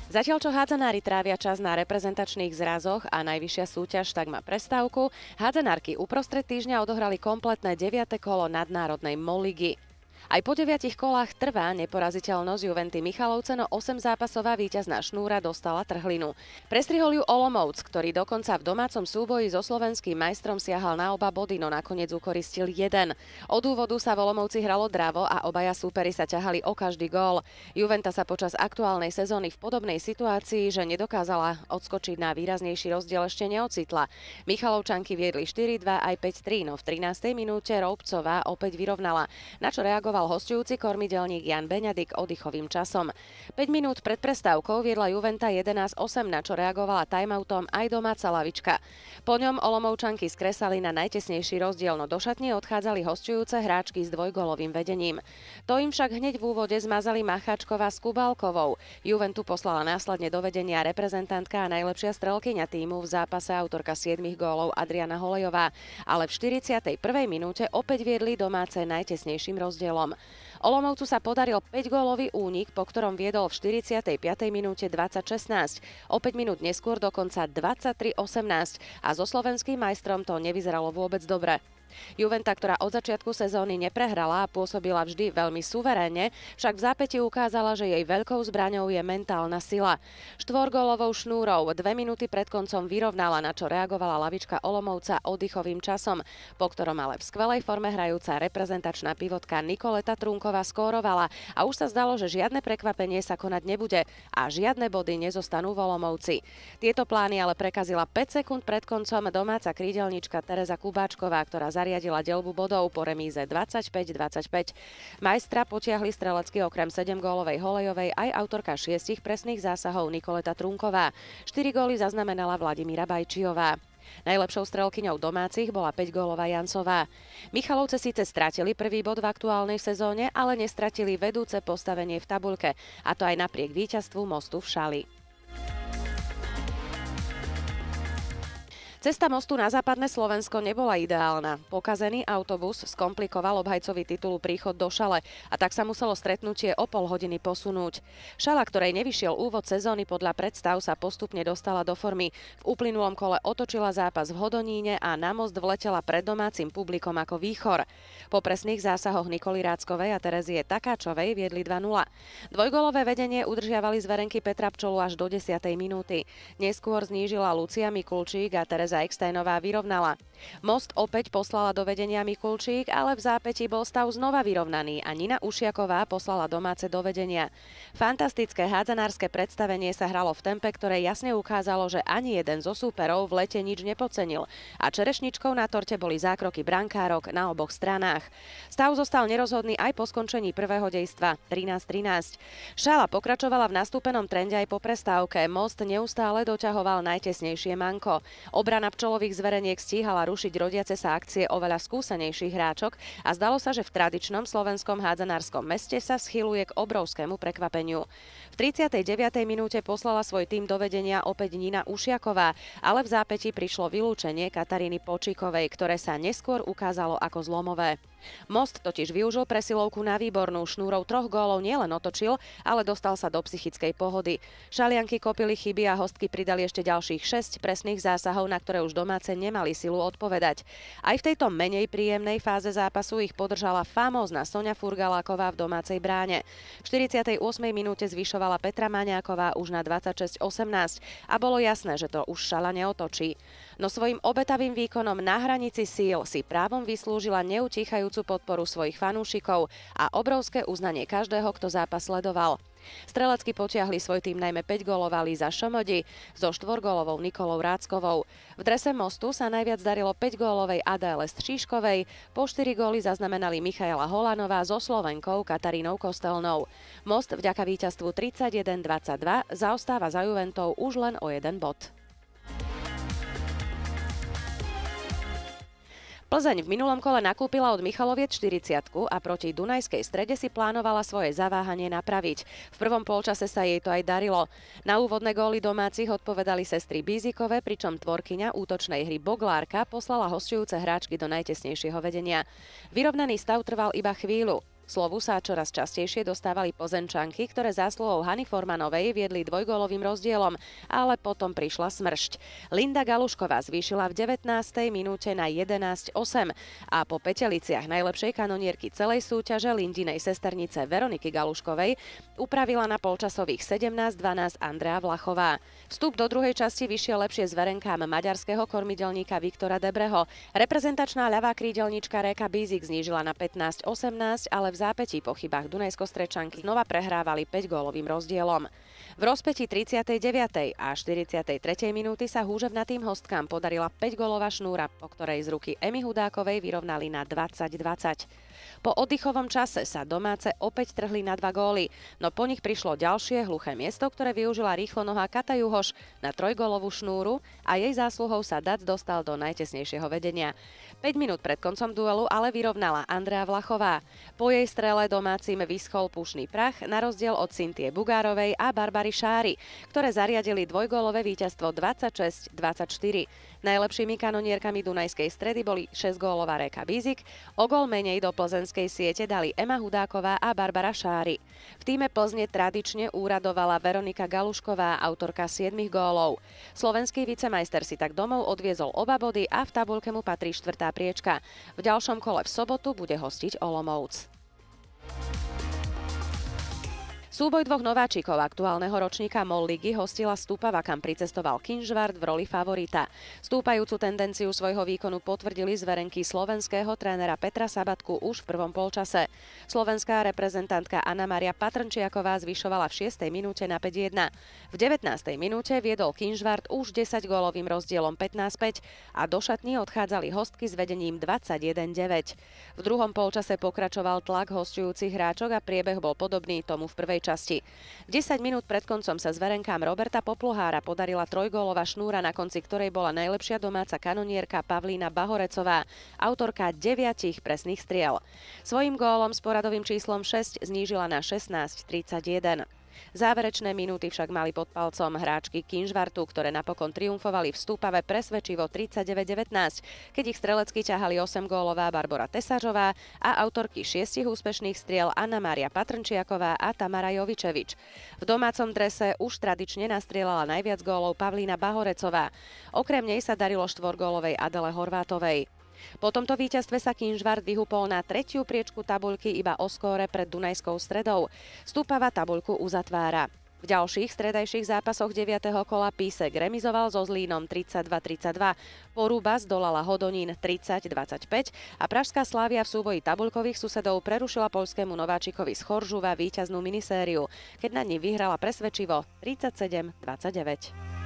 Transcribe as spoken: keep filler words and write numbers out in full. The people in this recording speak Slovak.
Zatiaľ čo hádzanári trávia čas na reprezentačných zrazoch a najvyššia súťaž tak má prestávku, hádzanárky uprostred týždňa odohrali kompletné deviate kolo nadnárodnej MOL ligy. Aj po deviatich kolách trvá neporaziteľnosť Juventy Michalovce, no osemzápasová víťazná Šnúra dostala trhlinu. Prestrihol ju Olomouc, ktorý dokonca v domácom súboji so slovenským majstrom siahal na oba body, no nakoniec ukoristil jeden. Od úvodu sa v Olomouci hralo dravo a obaja súperi sa ťahali o každý gól. Juventa sa počas aktuálnej sezóny v podobnej situácii, že nedokázala odskočiť na výraznejší rozdiel, ešte neocitla. Michalovčanky viedli štyri dva aj päť tri, no v trinástej minúte Roubcová opäť vyrovnala, na čo reagoval hosťujúci kormidelník Jan Beňadik oddychovým časom. päť minút pred prestávkou viedla Juventa jedenásť osem, na čo reagovala timeoutom aj domáca lavička. Po ňom Olomoučanky skresali na najtesnejší rozdiel, no do šatne odchádzali hosťujúce hráčky s dvojgólovým vedením. To im však hneď v úvode zmazali Macháčková s Kubálkovou. Juventu poslala následne do vedenia reprezentantka a najlepšia strelkyňa tímu v zápase, autorka siedmich gólov Adriana Holejová, ale v štyridsiatej prvej minúte opäť viedli domáce najtesnejším rozdielom. Olomoucu sa podaril päťgólový únik, po ktorom viedol v štyridsiatej piatej minúte dvadsať šestnásť. O päť minút neskôr dokonca dvadsaťtri osemnásť a so slovenským majstrom to nevyzeralo vôbec dobre. Juventa, ktorá od začiatku sezóny neprehrala a pôsobila vždy veľmi suverénne, však v zápäti ukázala, že jej veľkou zbraňou je mentálna sila. Štvorgólovou Šnúrou dve minúty pred koncom vyrovnala, na čo reagovala lavička Olomouca oddychovým časom, po ktorom ale v skvelej forme hrajúca reprezentačná pivotka Nikoleta Trunková skórovala a už sa zdalo, že žiadne prekvapenie sa konať nebude a žiadne body nezostanú v Olomouci. Tieto plány ale prekazila päť sekúnd pred koncom domáca krídelnička Tereza Kubáčková, ktorá zariadila deľbu bodov po remíze dvadsaťpäť dvadsaťpäť. Majstra potiahli strelecky okrem sedemgólovej Holejovej aj autorka šiestich presných zásahov Nikoleta Trunková. štyri góly zaznamenala Vladimíra Bajčiová. Najlepšou strelkyňou domácich bola päťgólová Jancová. Michalovce síce stratili prvý bod v aktuálnej sezóne, ale nestratili vedúce postavenie v tabuľke, a to aj napriek víťazstvu Mostu v Šali. Cesta Mostu na západné Slovensko nebola ideálna. Pokazený autobus skomplikoval obhajcovi titulu príchod do Šale a tak sa muselo stretnutie o pol hodiny posunúť. Šala, ktorej nevyšiel úvod sezóny podľa predstav, sa postupne dostala do formy. V uplynulom kole otočila zápas v Hodoníne a na most vletela pred domácim publikom ako výchor. Po presných zásahoch Nikoly Ráckovej a Terezie Takáčovej viedli dva nula. Dvojgólové vedenie udržiavali zverenky Petra Pčolu až do desiatej minúty. Neskôr znížila Lucia Mikulčík a Tereza Ekstejnová vyrovnala. Most opäť poslala do vedenia Mikulčík, ale v zápäti bol stav znova vyrovnaný a Nina Ušiaková poslala domáce do vedenia. Fantastické hádzanárske predstavenie sa hralo v tempe, ktoré jasne ukázalo, že ani jeden zo súperov v lete nič nepocenil a čerešničkou na torte boli zákroky brankárok na oboch stranách. Stav zostal nerozhodný aj po skončení prvého dejstva trinásť trinásť. Šala pokračovala v nastúpenom trende aj po prestávke. Most neustále doťahoval najtesnejšie manko. Obrana Pčolových zvereniek stíhala rušiť rodiace sa akcie oveľa skúsenejších hráčok a zdalo sa, že v tradičnom slovenskom hádzanárskom meste sa schyluje k obrovskému prekvapeniu. V tridsiatej deviatej minúte poslala svoj tím do vedenia opäť Nina Ušiaková, ale v zápäti prišlo vylúčenie Kataríny Počíkovej, ktoré sa neskôr ukázalo ako zlomové. Most totiž využil presilovku na výbornú. Šnúrou troch gólov nielen otočil, ale dostal sa do psychickej pohody. Šalianky kopili chyby a hostky pridali ešte ďalších šesť presných zásahov, na ktoré už domáce nemali silu odpovedať. Aj v tejto menej príjemnej fáze zápasu ich podržala famózna Soňa Furgaláková v domácej bráne. V štyridsiatej ôsmej minúte zvyšovala Petra Maňáková už na dvadsaťšesť osemnásť a bolo jasné, že to už Šala neotočí. No svojím obetavým výkonom na hranici síl si právom vyslúžila neutíchajúcu podporu svojich fanúšikov a obrovské uznanie každého, kto zápas sledoval. Strelecky potiahli svoj tým najmä päťgólová Líza Šomodi so štvorgólovou Nikolou Ráckovou. V drese Mostu sa najviac darilo päťgólovej Adéle Stříškovej, po štyri góly zaznamenali Michaela Holanová so Slovenkou Katarínou Kostelnou. Most vďaka víťazstvu tridsaťjeden dvadsaťdva zaostáva za Juventou už len o jeden bod. Plzeň v minulom kole nakúpila od Michaloviec štyridsiatku a proti Dunajskej Strede si plánovala svoje zaváhanie napraviť. V prvom polčase sa jej to aj darilo. Na úvodné góly domácich odpovedali sestry Bízikové, pričom tvorkyňa útočnej hry Boglárka poslala hosťujúce hráčky do najtesnejšieho vedenia. Vyrovnaný stav trval iba chvíľu. Slovu sa čoraz častejšie dostávali Plzenčanky, ktoré zásluhou Hany Formanovej viedli dvojgólovým rozdielom, ale potom prišla smršť. Linda Galušková zvýšila v devätnástej minúte na jedenásť osem a po peteliciach najlepšej kanonierky celej súťaže Lindinej sesternice Veroniky Galuškovej upravila na polčasových sedemnásť dvanásť Andrea Vlachová. Vstup do druhej časti vyšiel lepšie zverenkám maďarského kormidelníka Viktora Debreho. Reprezentačná ľavá krídelnička Réka Bízik znížila na pätnásť osemnásť, ale v zápätí po chybách Dunajsko-Strečanky znova prehrávali päťgólovým rozdielom. V rozpätí tridsiatej deviatej a štyridsiatej tretej minúty sa húževnatým hostkám podarila päťgólová šnúra, po ktorej z ruky Emy Hudákovej vyrovnali na dvadsať dvadsať. Po oddychovom čase sa domáce opäť trhli na dva góly, no po nich prišlo ďalšie hluché miesto, ktoré využila rýchlonohá Kata Juhoš na trojgólovú šnúru a jej zásluhou sa Dac dostal do najtesnejšieho vedenia. päť minút pred koncom duelu ale vyrovnala Andrea Vlachová. Po jej strele domácim vyschol pušný prach na rozdiel od Cintie Bugárovej a Barbary Šáry, ktoré zariadili dvojgólové víťazstvo dvadsaťšesť dvadsaťštyri. Najlepšími kanonierkami Dunajskej Stredy boli šesťgólová Réka Bízik, o gól menej do plzenskej siete dali Ema Hudáková a Barbara Šáry. V tíme Plzne tradične úradovala Veronika Galušková, autorka siedmich gólov. Slovenský vicemajster si tak domov odviezol oba body a v tabuľke mu patrí štvrtá priečka. V ďalšom kole v sobotu bude hostiť Olomouc. Súboj dvoch nováčikov aktuálneho ročníka MOL ligy hostila Stupava, kam pricestoval Kinžvart v roli favorita. Stúpajúcu tendenciu svojho výkonu potvrdili zverenky slovenského trénera Petra Sabatku už v prvom polčase. Slovenská reprezentantka Anna Mária Patrnčiaková zvyšovala v šiestej minúte na päť jedna. V devätnástej minúte viedol Kinžvart už desaťgólovým rozdielom pätnásť päť a do šatní odchádzali hostky s vedením dvadsaťjeden deväť. V druhom polčase pokračoval tlak hosťujúcich hráčok a priebeh bol podobný tomu v prvej časti. desať minút pred koncom sa zverenkám Roberta Popluhára podarila trojgólová šnúra, na konci ktorej bola najlepšia domáca kanonierka Pavlína Bahorecová, autorka deviatich presných striel. Svojím gólom s poradovým číslom šesť znížila na šestnásť tridsaťjeden. Záverečné minúty však mali pod palcom hráčky Kinžvartu, ktoré napokon triumfovali v Stúpave presvedčivo tridsaťdeväť devätnásť, keď ich strelecky ťahali osemgólová Barbora Tesažová a autorky šiestich úspešných striel Anna Mária Patrnčiaková a Tamara Jovičevič. V domácom drese už tradične nastrieľala najviac gólov Pavlína Bahorecová. Okrem nej sa darilo štvorgólovej Adele Horvátovej. Po tomto víťazstve sa Kinžvart vyhupol na tretiu priečku tabuľky iba o skóre pred Dunajskou Stredou. Stúpava tabuľku uzatvára. V ďalších stredajších zápasoch deviateho kola Písek remizoval so Zlínom tridsaťdva tridsaťdva, Poruba zdolala Hodonín tridsať dvadsaťpäť a pražská Slavia v súboji tabuľkových susedov prerušila poľskému nováčikovi z Choržuva víťaznú minisériu, keď na ní vyhrala presvedčivo tridsaťsedem dvadsaťdeväť.